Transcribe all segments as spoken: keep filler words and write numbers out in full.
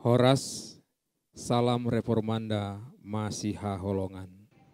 Horas, salam reformanda, Masiha Holongan.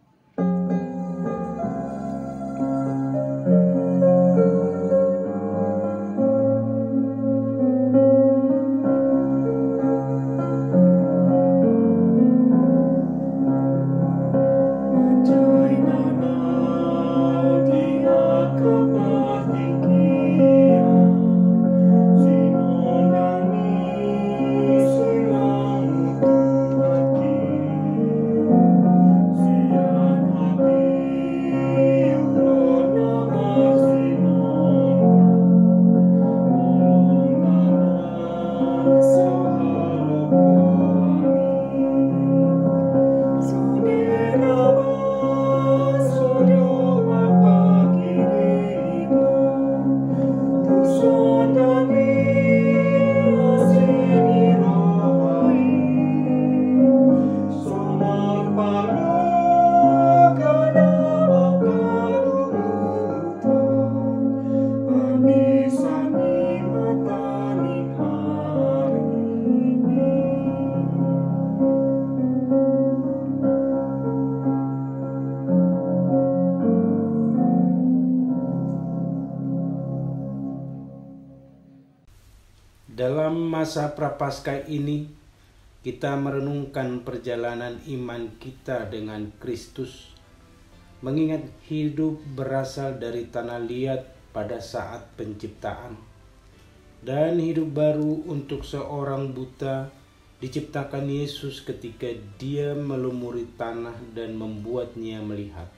Dalam masa Prapaskah ini, kita merenungkan perjalanan iman kita dengan Kristus, mengingat hidup berasal dari tanah liat pada saat penciptaan, dan hidup baru untuk seorang buta diciptakan Yesus ketika Dia melumuri tanah dan membuatnya melihat.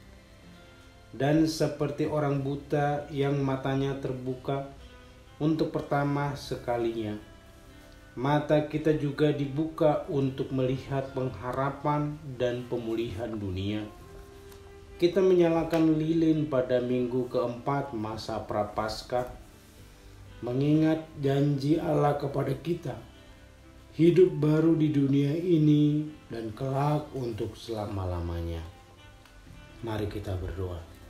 Dan seperti orang buta yang matanya terbuka untuk pertama sekalinya, mata kita juga dibuka untuk melihat pengharapan dan pemulihan dunia. Kita menyalakan lilin pada minggu keempat masa Prapaskah, mengingat janji Allah kepada kita, hidup baru di dunia ini dan kelak untuk selama-lamanya. Mari kita berdoa.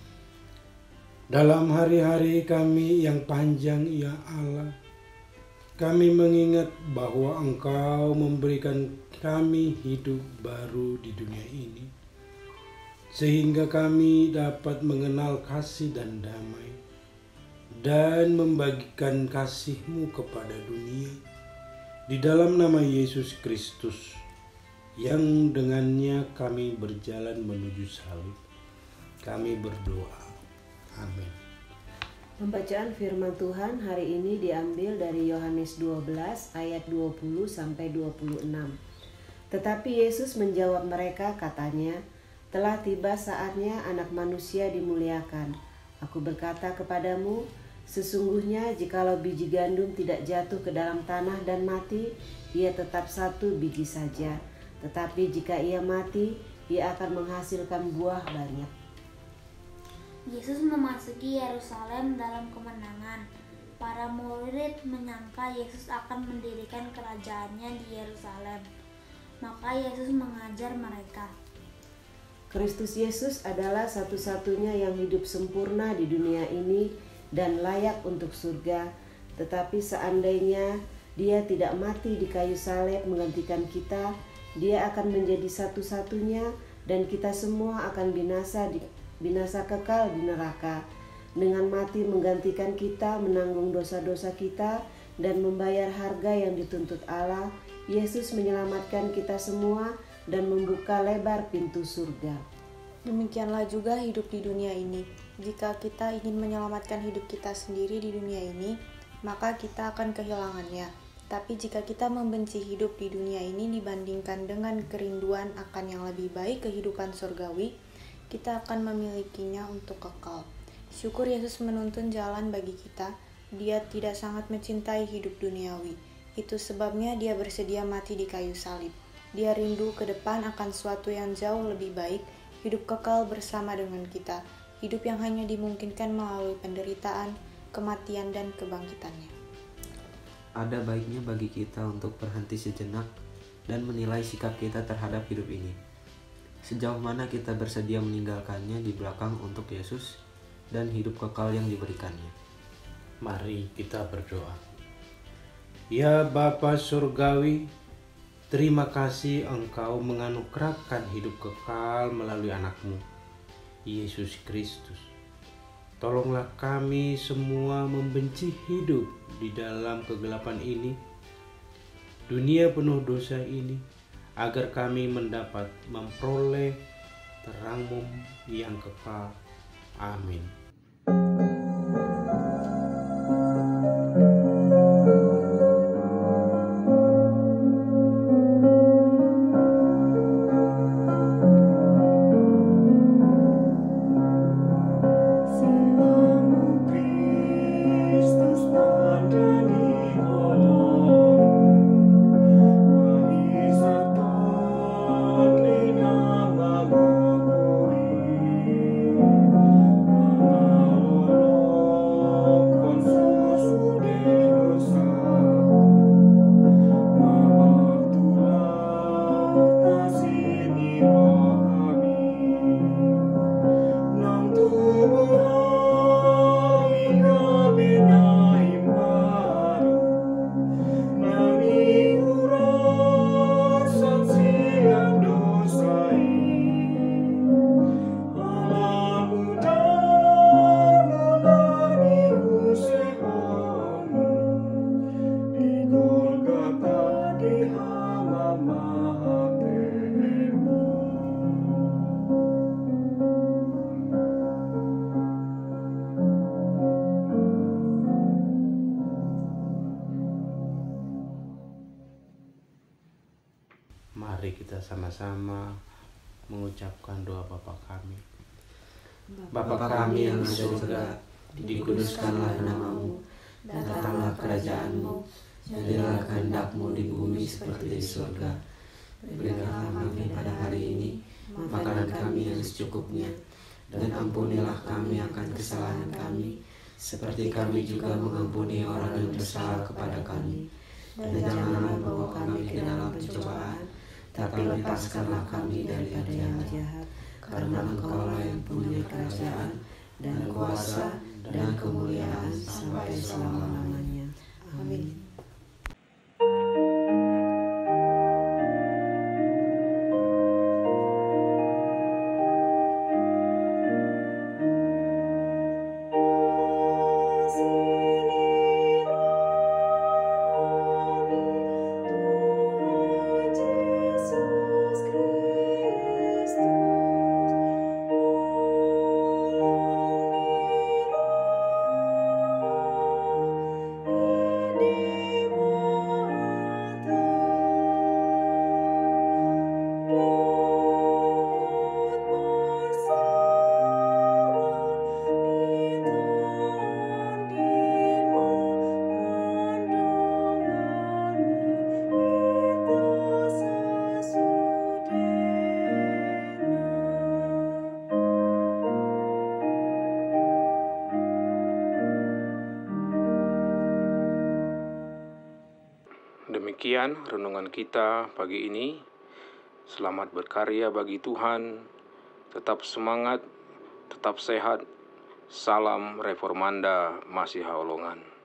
Dalam hari-hari kami yang panjang, ya Allah, kami mengingat bahwa Engkau memberikan kami hidup baru di dunia ini, sehingga kami dapat mengenal kasih dan damai, dan membagikan kasih-Mu kepada dunia, di dalam nama Yesus Kristus, yang dengannya kami berjalan menuju salib. Kami berdoa. Amin. Pembacaan firman Tuhan hari ini diambil dari Yohanes dua belas ayat dua puluh sampai dua puluh enam. Tetapi Yesus menjawab mereka, katanya, "Telah tiba saatnya Anak Manusia dimuliakan. Aku berkata kepadamu, sesungguhnya jikalau biji gandum tidak jatuh ke dalam tanah dan mati, ia tetap satu biji saja. Tetapi jika ia mati, ia akan menghasilkan buah banyak." Yesus memasuki Yerusalem dalam kemenangan. Para murid menyangka Yesus akan mendirikan kerajaannya di Yerusalem. Maka Yesus mengajar mereka. Kristus Yesus adalah satu-satunya yang hidup sempurna di dunia ini dan layak untuk surga. Tetapi seandainya Dia tidak mati di kayu salib menggantikan kita, Dia akan menjadi satu-satunya dan kita semua akan binasa di binasa kekal di neraka. Dengan mati menggantikan kita menanggung dosa-dosa kita dan membayar harga yang dituntut Allah, Yesus menyelamatkan kita semua dan membuka lebar pintu surga. Demikianlah juga hidup di dunia ini. Jika kita ingin menyelamatkan hidup kita sendiri di dunia ini, maka kita akan kehilangannya. Tapi jika kita membenci hidup di dunia ini dibandingkan dengan kerinduan akan yang lebih baik, kehidupan surgawi, kita akan memilikinya untuk kekal. Syukur Yesus menuntun jalan bagi kita. Dia tidak sangat mencintai hidup duniawi. Itu sebabnya Dia bersedia mati di kayu salib. Dia rindu ke depan akan sesuatu yang jauh lebih baik, hidup kekal bersama dengan kita, hidup yang hanya dimungkinkan melalui penderitaan, kematian, dan kebangkitannya. Ada baiknya bagi kita untuk berhenti sejenak dan menilai sikap kita terhadap hidup ini. Sejauh mana kita bersedia meninggalkannya di belakang untuk Yesus dan hidup kekal yang diberikannya. Mari kita berdoa. Ya Bapa Surgawi, Terima kasih Engkau menganugerahkan hidup kekal melalui anak-Mu, Yesus Kristus. Tolonglah kami semua membenci hidup di dalam kegelapan ini, dunia penuh dosa ini, agar kami mendapat memperoleh terang-Mu yang kekal. Amin. Mari kita sama-sama mengucapkan doa Bapa kami. Bapa kami yang ada di surga, dikuduskanlah nama-Mu, datanglah kerajaan-Mu, jadilah kehendak-Mu di bumi seperti di surga. Berikanlah kami pada hari ini makanan kami yang secukupnya, dan ampunilah kami akan kesalahan kami, seperti kami juga mengampuni orang yang bersalah kepada kami. Dan janganlah membawa kami ke dalam pencobaan, tapi lepaskanlah kami daripada yang jahat. Karena Engkau-lah yang punya kerajaan dan kuasa dan kemuliaan sampai selama-lamanya. Amin. Demikian renungan kita pagi ini. Selamat berkarya bagi Tuhan. Tetap semangat, tetap sehat. Salam Reformanda Masiha Holongan.